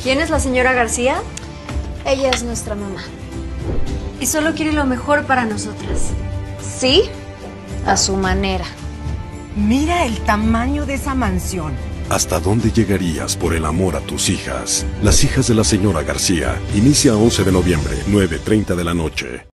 ¿Quién es la señora García? Ella es nuestra mamá. Y solo quiere lo mejor para nosotras. Sí, a su manera. Mira el tamaño de esa mansión. ¿Hasta dónde llegarías por el amor a tus hijas? Las hijas de la señora García. Inicia 11 de noviembre, 9:30 de la noche.